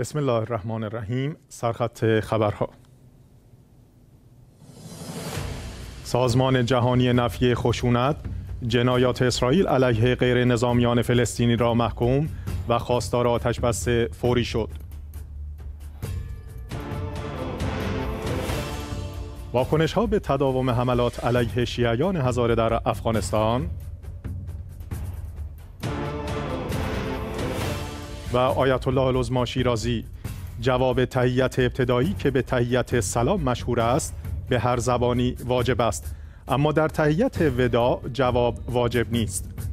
بسم الله الرحمن الرحیم. سرخط خبرها. سازمان جهانی نفی خشونت، جنایات اسرائیل علیه غیر نظامیان فلسطینی را محکوم و خواستار آتش‌بس فوری شد. واکنش‌ها به تداوم حملات علیه شیعیان هزاره در افغانستان و آیت الله العظمی شیرازی: جواب تحیت ابتدایی که به تحیت سلام مشهور است به هر زبانی واجب است، اما در تحیت وداع جواب واجب نیست.